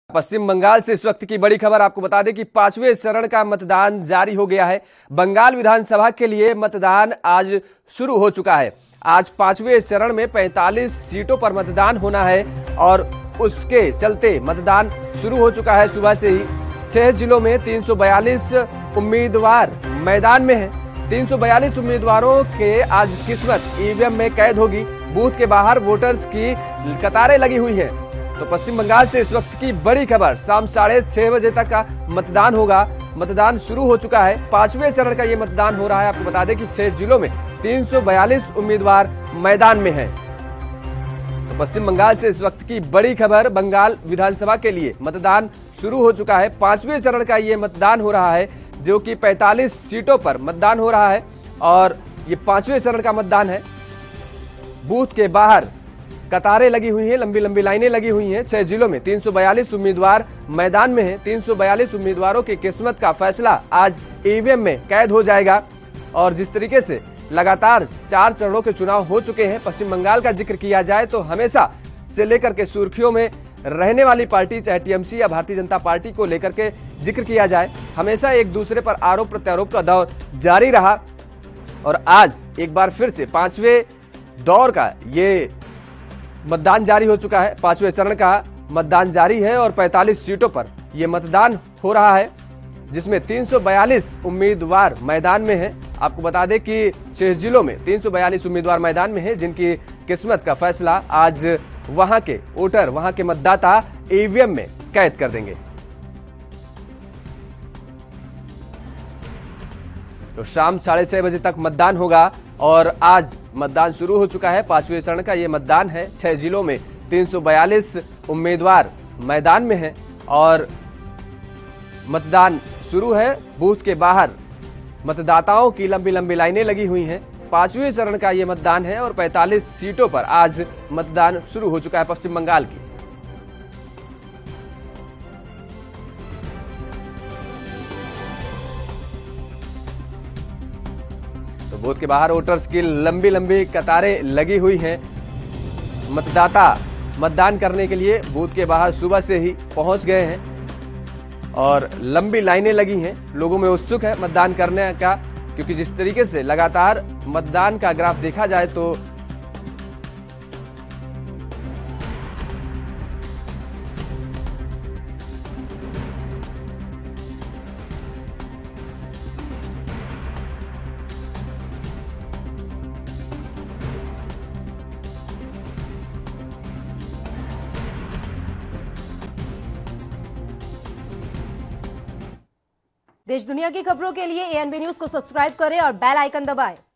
पश्चिम बंगाल से इस वक्त की बड़ी खबर आपको बता दें कि 5वें चरण का मतदान जारी हो गया है। बंगाल विधानसभा के लिए मतदान आज शुरू हो चुका है। आज 5वें चरण में 45 सीटों पर मतदान होना है और उसके चलते मतदान शुरू हो चुका है। सुबह से ही 6 जिलों में 342 उम्मीदवार मैदान में हैं। 342 उम्मीदवारों के आज किस्मत ईवीएम में कैद होगी। बूथ के बाहर वोटर्स की कतारें लगी हुई हैं। तो पश्चिम बंगाल से इस वक्त की बड़ी खबर, शाम 6:30 बजे तक का मतदान होगा। मतदान शुरू हो चुका है। 5वें चरण का ये मतदान हो रहा है। आपको बता दें कि 6 जिलों में 342 उम्मीदवार मैदान में हैं। तो पश्चिम बंगाल से इस वक्त की बड़ी खबर, बंगाल विधानसभा के लिए मतदान शुरू हो चुका है। 5वें चरण का ये मतदान हो रहा है, जो कि 45 सीटों पर मतदान हो रहा है और ये 5वें चरण का मतदान है। बूथ के बाहर कतारें लगी हुई हैं, लंबी लंबी लाइनें लगी हुई हैं। 6 जिलों में 342 उम्मीदवार मैदान में हैं। 342 उम्मीदवारों की किस्मत का फैसला आज ईवीएम में कैद हो जाएगा। और जिस तरीके से लगातार 4 चरणों के चुनाव हो चुके हैं, पश्चिम बंगाल का जिक्र किया जाए तो हमेशा से लेकर के सुर्खियों में रहने वाली पार्टी, चाहे टीएमसी या भारतीय जनता पार्टी को लेकर के जिक्र किया जाए, हमेशा एक दूसरे पर आरोप प्रत्यारोप का दौर जारी रहा। और आज एक बार फिर से 5वें दौर का ये मतदान जारी हो चुका है। 5वें चरण का मतदान जारी है और 45 सीटों पर यह मतदान हो रहा है, जिसमें 342 उम्मीदवार मैदान में हैं। आपको बता दें कि 6 जिलों में 342 उम्मीदवार मैदान में हैं, जिनकी किस्मत का फैसला आज वहां के वोटर, वहां के मतदाता ईवीएम में कैद कर देंगे। तो शाम 6:30 बजे तक मतदान होगा और आज मतदान शुरू हो चुका है। 5वें चरण का ये मतदान है। 6 जिलों में 342 उम्मीदवार मैदान में हैं और मतदान शुरू है। बूथ के बाहर मतदाताओं की लंबी लंबी लाइनें लगी हुई हैं। 5वें चरण का ये मतदान है और 45 सीटों पर आज मतदान शुरू हो चुका है पश्चिम बंगाल की। तो बूथ के बाहर वोटर्स की लंबी लंबी कतारें लगी हुई हैं। मतदाता मतदान करने के लिए बूथ के बाहर सुबह से ही पहुंच गए हैं और लंबी लाइनें लगी हैं। लोगों में उत्सुक है मतदान करने का, क्योंकि जिस तरीके से लगातार मतदान का ग्राफ देखा जाए तो देश दुनिया की खबरों के लिए एएनबी न्यूज को सब्सक्राइब करें और बेल आइकन दबाएं।